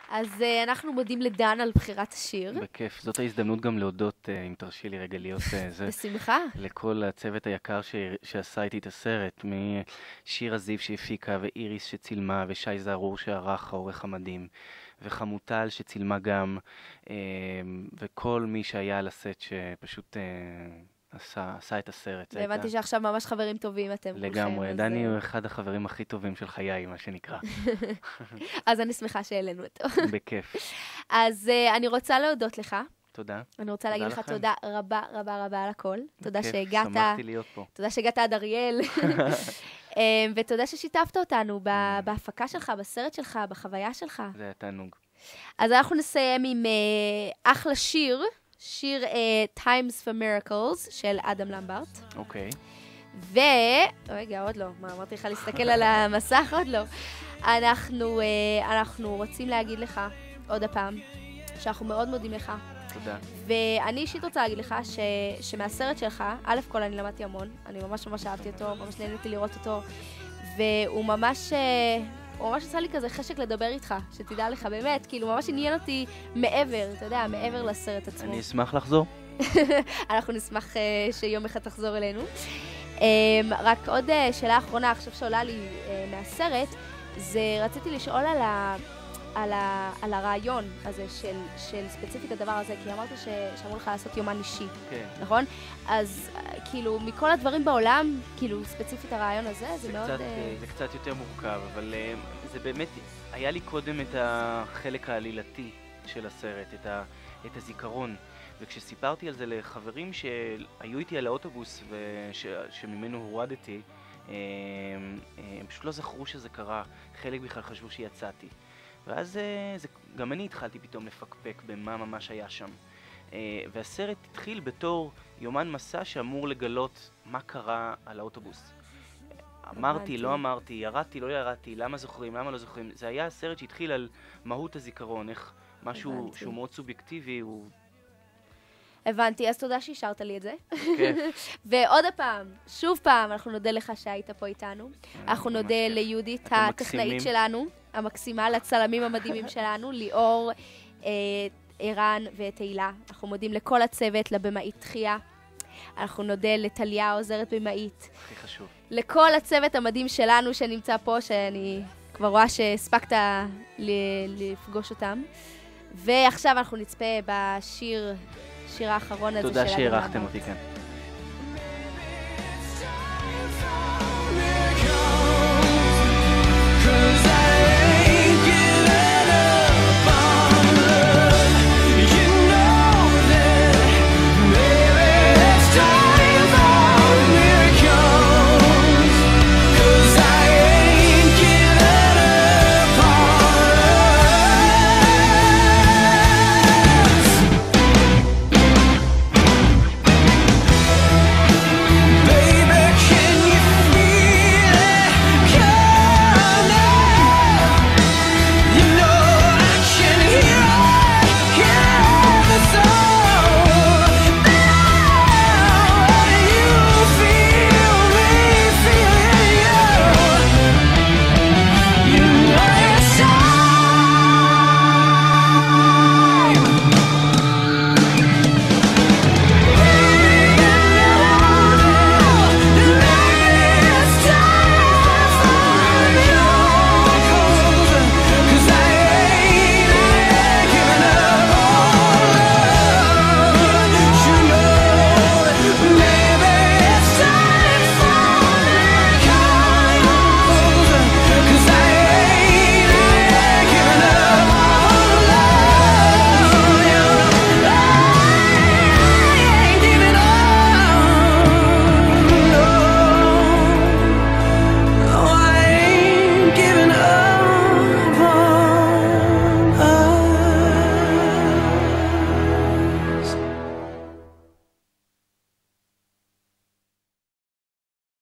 אז אנחנו מודים לדן על בחירת השיר. בכיף. זאת ההזדמנות גם להודות, אם תרשי לי רגע להיות זה. בשמחה. לכל הצוות היקר שעשה איתי את הסרט, משירה זיו שהפיקה, ואיריס שצילמה, ושי זערור שערך, העורך המדהים, וחמוטל שצילמה גם, וכל מי שהיה על הסט שפשוט עשה את הסרט. והבנתי שעכשיו ממש חברים טובים אתם כולכם. לגמרי, דני הוא אחד החברים הכי טובים של חיי, מה שנקרא. אז אני שמחה שהעלינו אותו. בכיף. אז אני רוצה להודות לך. תודה. אני רוצה להגיד לך תודה רבה רבה רבה על הכל. תודה שהגעת. שמחתי להיות פה. תודה שהגעת עד אריאל. ותודה ששיתפת אותנו בהפקה שלך, בסרט שלך, בחוויה שלך. זה היה תענוג. אז אנחנו נסיים עם אחלה שיר Times for Miracles של אדם למברט. אוקיי. רגע, עוד לא. מה, אמרתי לך להסתכל על המסך? עוד לא. אנחנו רוצים להגיד לך עוד הפעם שאנחנו מאוד מודים לך. תודה. ואני אישית רוצה להגיד לך שמהסרט שלך, א' כל אני למדתי המון, אני ממש ממש אהבתי אותו, ממש נהניתי לראות אותו, והוא ממש עשה לי כזה חשק לדבר איתך, שתדע לך באמת, כאילו ממש עניין אותי מעבר, אתה יודע, מעבר לסרט עצמו. אני אשמח לחזור. אנחנו נשמח שיום אחד תחזור אלינו. רק עוד שאלה אחרונה, עכשיו שעולה לי מהסרט, זה רציתי לשאול על הרעיון הזה של ספציפית הדבר הזה, כי אמרת שאמרו לך לעשות יומן אישי, נכון? אז כאילו מכל הדברים בעולם, כאילו ספציפית הרעיון הזה, זה מאוד... זה קצת יותר מורכב, אבל זה באמת, היה לי קודם את החלק העלילתי של הסרט, את הזיכרון, וכשסיפרתי על זה לחברים שהיו איתי על האוטובוס ושממנו הורדתי, הם פשוט לא זכרו שזה קרה, חלק בכלל חשבו שיצאתי. ואז גם אני התחלתי פתאום לפקפק במה ממש היה שם. והסרט התחיל בתור יומן מסע שאמור לגלות מה קרה על האוטובוס. אמרתי, לא אמרתי, ירדתי, לא ירדתי, למה זוכרים, למה לא זוכרים. זה היה הסרט שהתחיל על מהות הזיכרון, איך משהו שהוא מאוד סובייקטיבי הוא... הבנתי, אז תודה שהשארת לי את זה. כיף. ועוד הפעם, שוב פעם, אנחנו נודה לך שהיית פה איתנו. אנחנו נודה ליהודית, הטכנאית שלנו, המקסימה, לצלמים המדהימים שלנו, ליאור, ערן ותהילה. אנחנו מודים לכל הצוות, לבמאית תחייה. אנחנו נודה לטליה, עוזרת במאית. הכי חשוב. לכל הצוות המדהים שלנו שנמצא פה, שאני כבר רואה שהספקת לפגוש אותם. ועכשיו אנחנו נצפה בשיר האחרון הזה של תודה שהערכתם אותי כאן.